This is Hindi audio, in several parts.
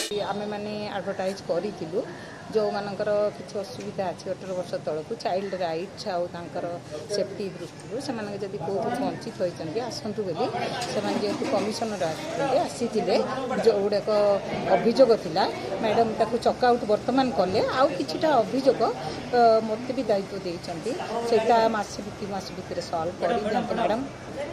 आमे माने एडवर्टाइज करूँ जो मानकर किसी असुविधा अच्छी 18 वर्ष तौक चाइल्ड राइट्स आउ सेफ्टी दृष्टि से जब कौन वंचित होती आसतु बोली से जेहतु कमिशनर आसी जो गुड़ाक अभियोग थिला मैडम ताकू चकआउट बर्तमान कले आउ किछिटा अभियोग मत भी दायित्व देइचंती सेटा मास भितर सॉल्व कर दियंतु मैडम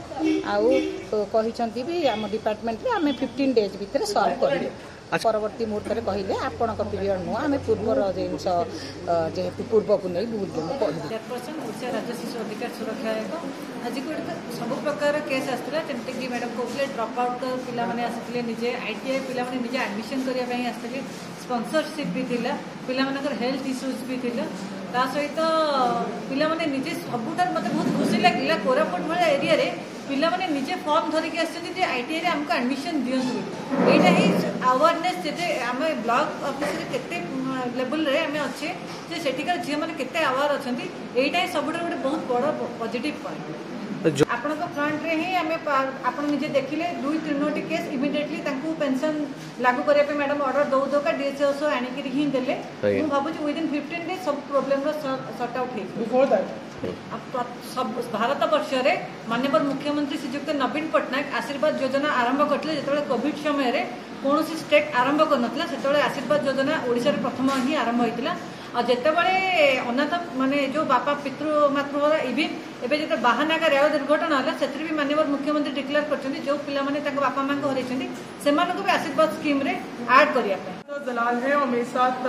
आउ कहिचंती भी आम डिपार्टमेंट रे आमे 15 डेज भितर सॉल्व करियो परवर्ती मुहूर्त में कहले आपण पीरियड नुह आम पूर्वर जिनस जेहेतु पूर्व को नहीं भूल चेयरपर्सन ओडिशा राज्य शिशु अधिकार सुरक्षा आयोग आज गोटे सब प्रकार केस आसाला जमीक कि मैडम कहते ड्रप आउट पिला माने आसते निजे ITI पिला माने निजे एडमिशन करने आसते स्पॉन्सरशिप भी थिला पिला मानकर हेल्थ इश्यूज भी थिला ता सहित पिला माने निजे सबुठार मते बहुत खुशी लगिला कोरापुट भाया एरिया रे पिला माने निजे फॉर्म धरिक आसछन्ती जे ITI रे हमको एडमिशन दियंतु एटा ही अवेयरनेस जे आम ब्लॉक ऑफिस रे केते लेवल रे आम अच्छे जे सेठिकार झी मैंने केते अवेयर अछन्ती एटा ही सबुठार गोटे बहुत बड़ पॉजिटिव पॉइंट आपण फ्रंट रे ही आमे आपण निजे देखिले 2-3 केस इमिडिएटली तांकू पेंशन लागू करे पे मैडम ऑर्डर दो का DSO आनिक ही देले मु भाबुची विदिन 15 डेज सब प्रॉब्लम रो सॉर्ट आउट हे बिफोर दैट सब भारत वर्ष रे माननीय मुख्यमंत्री श्रीयुक्त नवीन पट्टनायक आशीर्वाद योजना आरंभ करथिले जेतबे कोविड समय रे कोनोसी स्टेट आरंभ करनथला सेतबे आशीर्वाद योजना ओडिसा रे प्रथम ही आरंभ होइतिला और जितेबाला अनाथ माने जो बापा पितृ मातृ इविन एवं जो बाहानागा रेल दुर्घटना है से भी माननीय मुख्यमंत्री डिक्लेयर कर जो पिला बापा माँ हरई से भी आशीर्वाद स्कीम रे ऐड करने तो जलाल है और मेरे साथ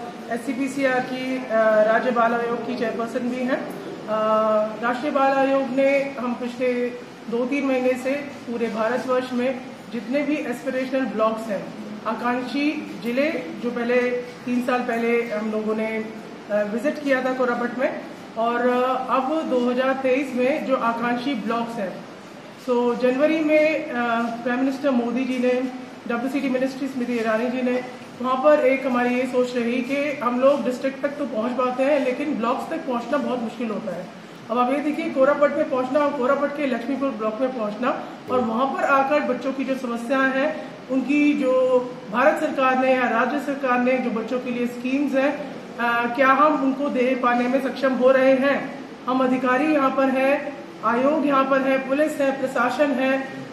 SCPCR की राज्य बाल आयोग की चेयरपर्सन भी हैं। राष्ट्रीय बाल आयोग ने हम पिछले 2-3 महीने से पूरे भारतवर्ष में जितने भी एस्पिरेशनल ब्लॉक्स हैं आकांक्षी जिले जो पहले 3 साल पहले हम लोगों ने विजिट किया था कोरापुट में और अब 2023 में जो आकांक्षी ब्लॉक्स हैं सो जनवरी में प्राइम मिनिस्टर मोदी जी ने WCT मिनिस्ट्री स्मृति ईरानी जी ने वहाँ पर एक हमारी ये सोच रही कि हम लोग डिस्ट्रिक्ट तक तो पहुँच पाते हैं लेकिन ब्लॉक्स तक पहुँचना बहुत मुश्किल होता है। अब आप ये देखिए कोरापुट में पहुँचना कोरापुट के लक्ष्मीपुर ब्लॉक में पहुँचना और वहाँ पर आकर बच्चों की जो समस्याएं हैं उनकी जो भारत सरकार ने या राज्य सरकार ने जो बच्चों के लिए स्कीम्स हैं क्या हम उनको दे पाने में सक्षम हो रहे हैं। हम अधिकारी यहाँ पर हैं, आयोग यहाँ पर है, पुलिस है, प्रशासन है,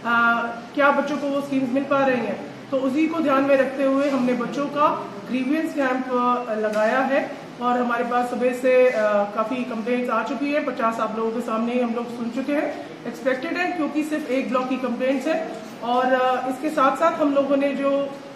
क्या बच्चों को वो स्कीम्स मिल पा रही हैं। तो उसी को ध्यान में रखते हुए हमने बच्चों का ग्रीवियंस कैंप लगाया है और हमारे पास सुबह से काफ़ी कंप्लेंट्स आ चुकी है। 50 आप लोगों के सामने ही हम लोग सुन चुके हैं। एक्सपेक्टेड है क्योंकि सिर्फ एक ब्लॉक की कंप्लेंट्स है और इसके साथ साथ हम लोगों ने जो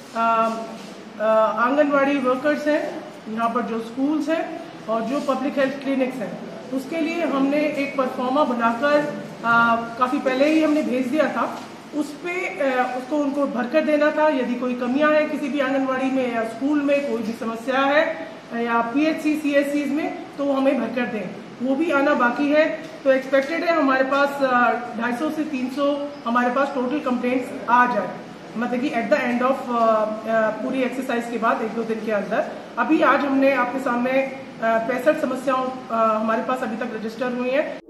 आंगनवाड़ी वर्कर्स हैं यहाँ पर जो स्कूल्स हैं और जो पब्लिक हेल्थ क्लिनिक्स हैं उसके लिए हमने एक परफॉर्मा बनाकर काफ़ी पहले ही हमने भेज दिया था। उस पे उसको उनको भरकर देना था। यदि कोई कमियां है किसी भी आंगनवाड़ी में या स्कूल में कोई भी समस्या है या PHC CSCs में तो हमें भरकर दें, वो भी आना बाकी है। तो एक्सपेक्टेड है हमारे पास 250 से 300 हमारे पास टोटल कंप्लेंट्स आ जाए, मतलब कि एट द एंड ऑफ पूरी एक्सरसाइज के बाद 1-2 दिन के अंदर। अभी आज हमने आपके सामने 65 समस्याओं हमारे पास अभी तक रजिस्टर हुई हैं।